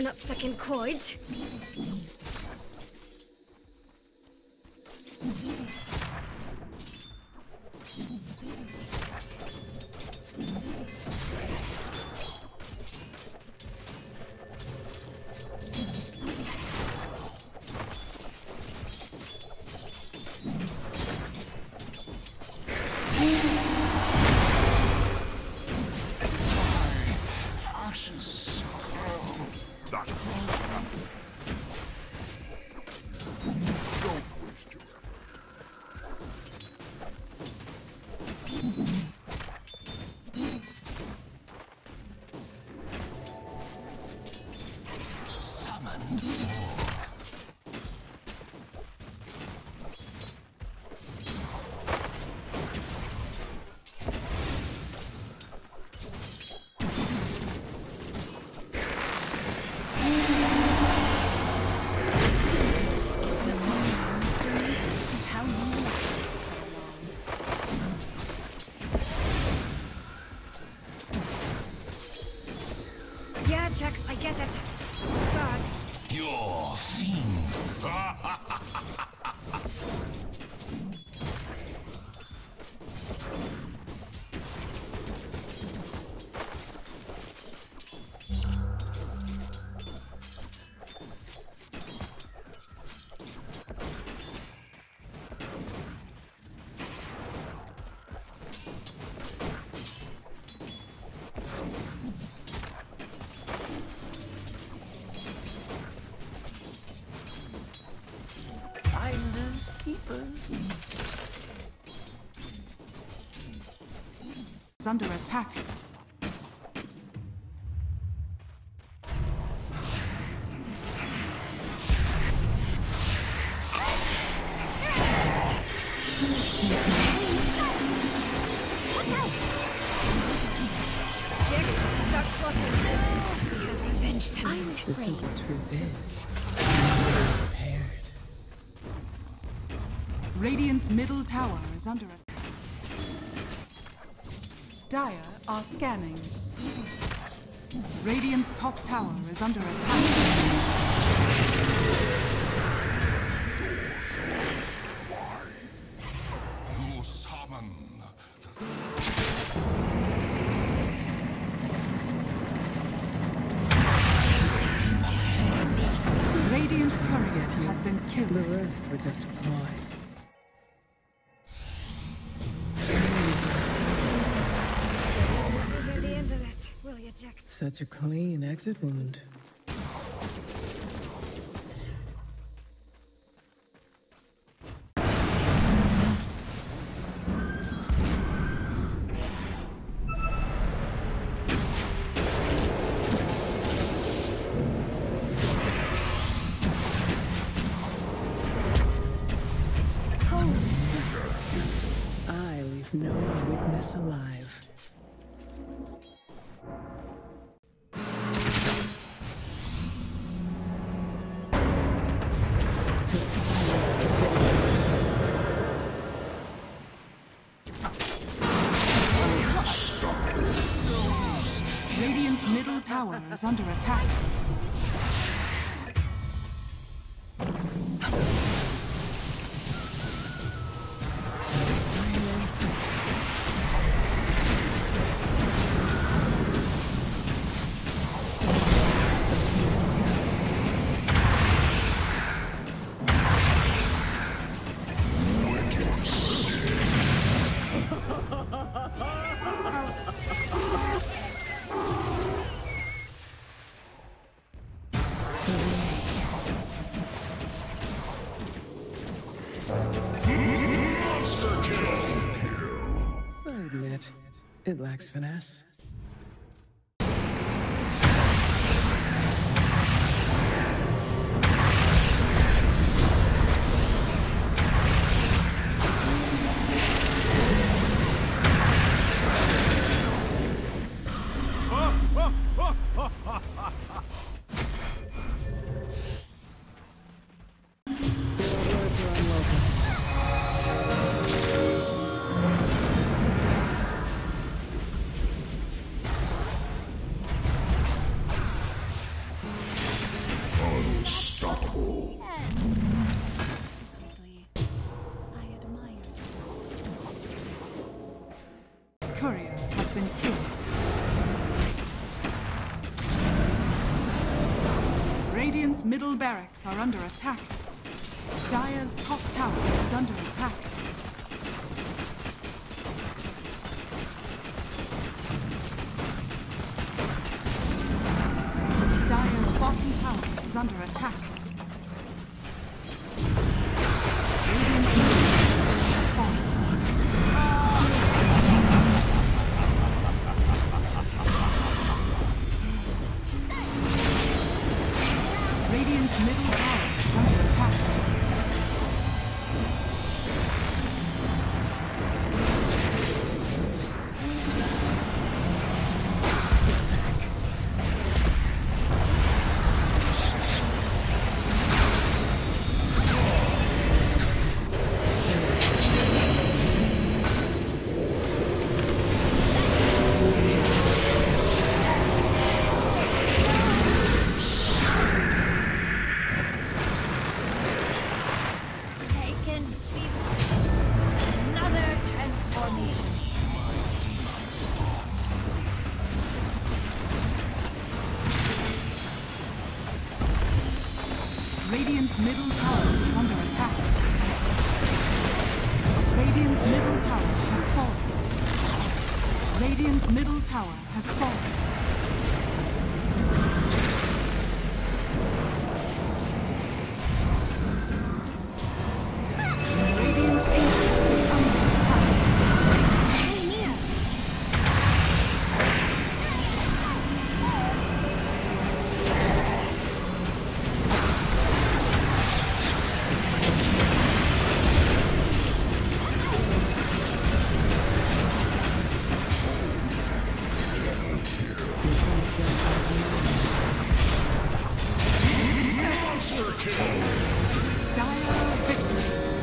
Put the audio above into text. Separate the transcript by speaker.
Speaker 1: not stuck in cords. I get it. It's bad.
Speaker 2: You're a fiend.
Speaker 3: It's under attack.
Speaker 4: The simple truth is, I'm prepared.
Speaker 3: Radiant's middle tower is under attack. Dire are scanning. Radiant's top tower is under attack.
Speaker 2: You summon
Speaker 3: Radiant's courier has been killed.
Speaker 4: The rest were just a ploy. Such a clean exit wound. I leave no witness alive.
Speaker 3: Radiant's middle tower is under attack.
Speaker 4: I admit, it lacks finesse.
Speaker 3: Secretly, I admired you. Courier has been killed. Radiant's middle barracks are under attack. Dire's top tower is under attack. Dire's bottom tower is under attack. Radiant's middle barracks has fallen. Radiant's middle tower is under attack.
Speaker 1: Taken fever. Another transformation.
Speaker 3: Radiant's middle tower is under attack. Radiant's middle tower has fallen. Radiant's middle tower has fallen. Radiant's ancient is under attack.
Speaker 2: Monster kill!
Speaker 3: Dire victory.